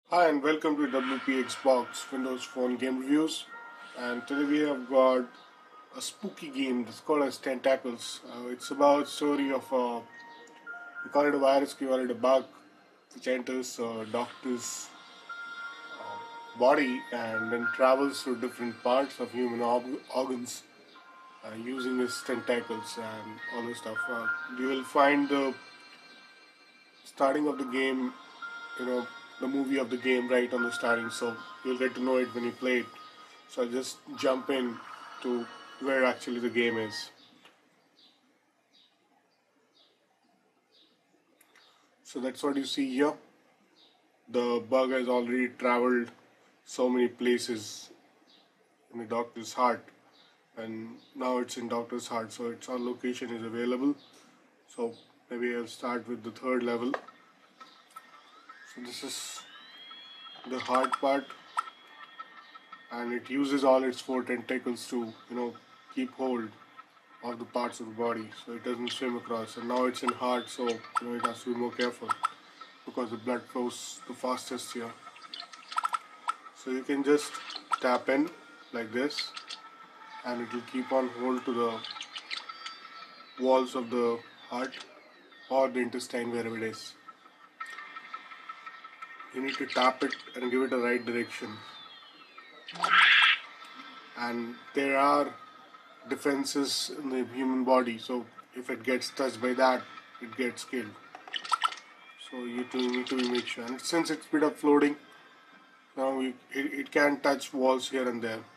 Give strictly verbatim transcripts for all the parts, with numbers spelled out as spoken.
Hi and welcome to W P Xbox Windows Phone Game Reviews. And today we have got a spooky game that's called as Tentacles. Uh, it's about story of a we call it a virus, we call it a bug, which enters a doctor's body and then travels through different parts of human org- organs uh, using its tentacles and all this stuff. Uh, you will find the starting of the game, you know, the movie of the game right on the starting, so you'll get to know it when you play it. So I'll just jump in to where actually the game is. So that's what you see here. The bug has already traveled so many places in the doctor's heart, and now it's in doctor's heart, so its all location is available. So maybe I'll start with the third level. So this is the hard part, and it uses all its four tentacles to you know keep hold of the parts of the body so it doesn't swim across. And now it's in heart, so you know it has to be more careful because the blood flows the fastest here. So you can just tap in like this and it will keep on hold to the walls of the heart or the intestine, wherever it is. You need to tap it and give it a right direction. And there are defenses in the human body, so if it gets touched by that, it gets killed. So you need to make sure. And since it's bit of floating, now it, it can touch walls here and there.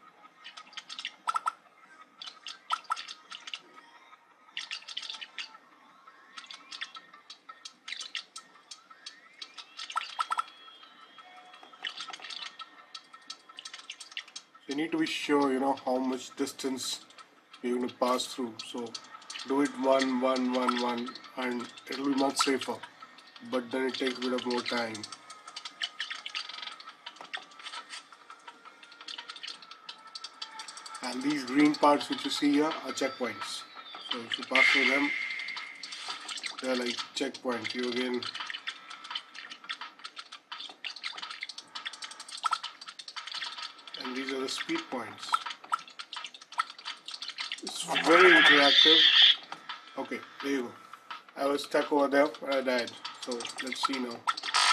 You need to be sure, you know, how much distance you're going to pass through. So do it one, one, one, one, and it'll be much safer. But then it takes a bit of more time. And these green parts which you see here are checkpoints. So if you pass through them, they're like checkpoints. You again and these are the speed points. It's very interactive. Okay, there you go. I was stuck over there and I died. So let's see now.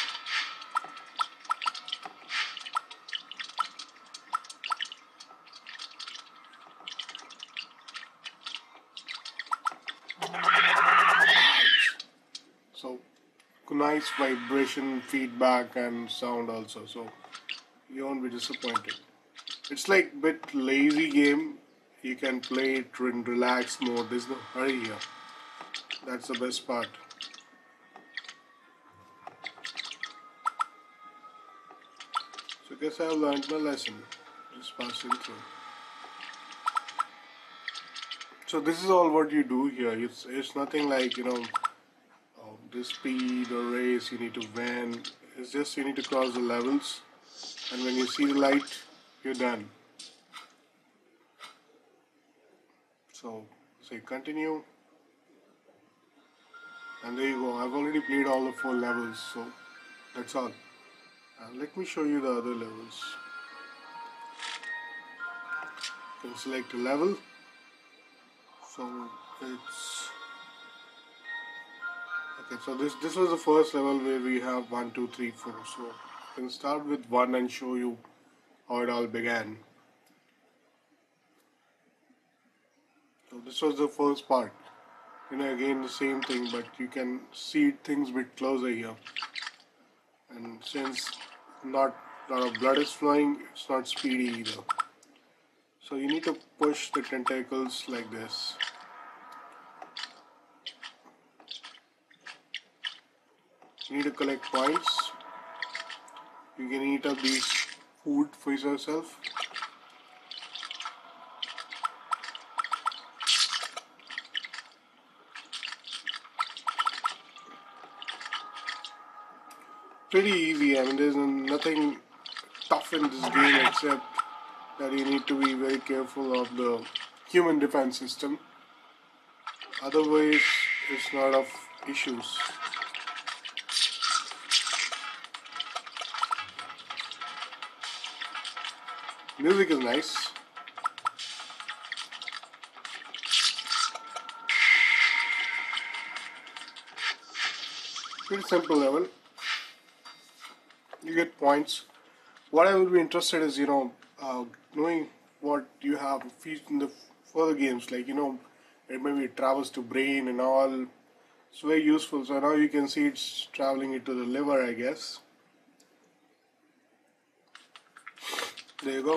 So nice vibration, feedback and sound also. So you won't be disappointed. It's like a bit lazy game. You can play it in relaxed mode. There's no hurry here. That's the best part. So I guess I've learned my lesson. Just passing through. So this is all what you do here. It's it's nothing like you know oh, this speed or race you need to win. It's just you need to cross the levels, and when you see the light, you're done. So say continue, and there you go. I've already played all the four levels, so that's all. And let me show you the other levels. You can select a level. So it's okay. So this this was the first level where we have one, two, three, four. So I can start with one and show you how it all began. So this was the first part. You know, again the same thing, but you can see things a bit closer here. And since not a lot of blood is flowing, it's not speedy either. So you need to push the tentacles like this. You need to collect points. You can eat up these food for yourself. Pretty easy. I mean, there's nothing tough in this game except that you need to be very careful of the human defense system. Otherwise, it's not of issues. Music is nice. Pretty simple level. You get points. What I would be interested is, you know, uh, knowing what you have in the further games, like, you know, it maybe it travels to brain and all. It's very useful. So now you can see it's traveling into the liver, I guess. There you go.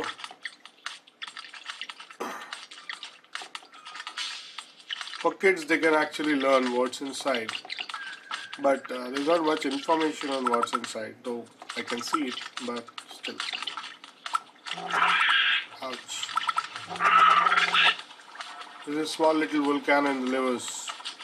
For kids, they can actually learn what's inside, but uh, there's not much information on what's inside, though I can see it, but still. Ouch. There's a small little volcano in the livers.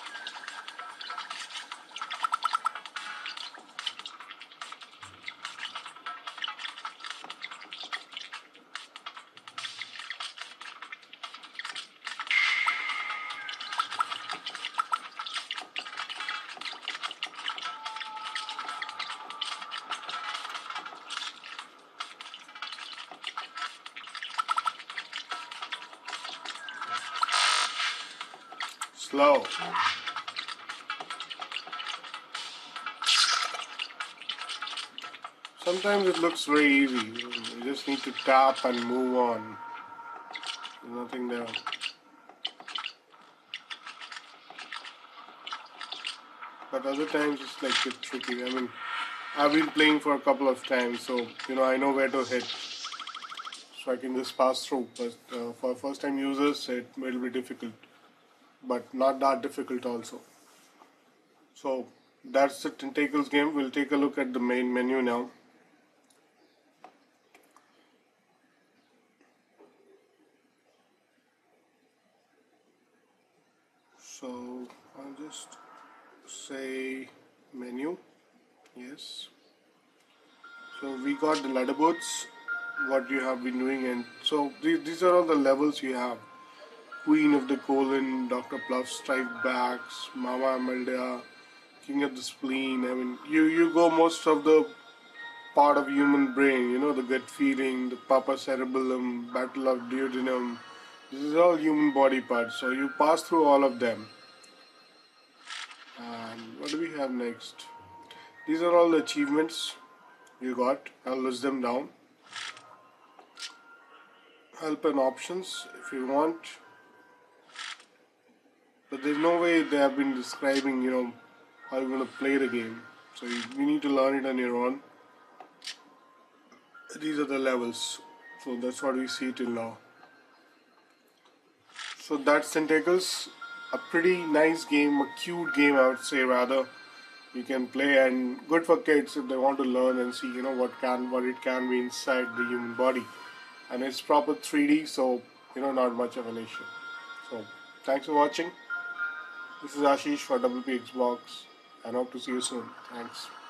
Slow. Sometimes it looks very easy. You just need to tap and move on. There's nothing there. But other times it's like it's tricky. I mean, I've been playing for a couple of times, so you know I know where to hit, so I can just pass through. But uh, for first-time users, it will be difficult, but not that difficult also. So that's the Tentacles game. We'll take a look at the main menu now. So I'll just say menu. Yes. So we got the leaderboards, what you have been doing, and so these, these are all the levels you have. Queen of the Colon, Doctor Phluff, Strike Backs, Mama Amalda, King of the Spleen. I mean, you, you go most of the part of human brain, you know, the gut feeling, the papa cerebellum, battle of duodenum. This is all human body parts, so you pass through all of them. And what do we have next? These are all the achievements you got. I'll list them down. Help and options if you want. But there's no way they have been describing, you know, how you're going to play the game. So you, you need to learn it on your own. These are the levels. So that's what we see till now. So that's Tentacles. A pretty nice game, a cute game I would say rather. You can play and good for kids if they want to learn and see, you know, what can what it can be inside the human body. And it's proper three D, so you know, not much of an issue. So thanks for watching. This is Ashish for W P Xbox and hope to see you soon. Thanks.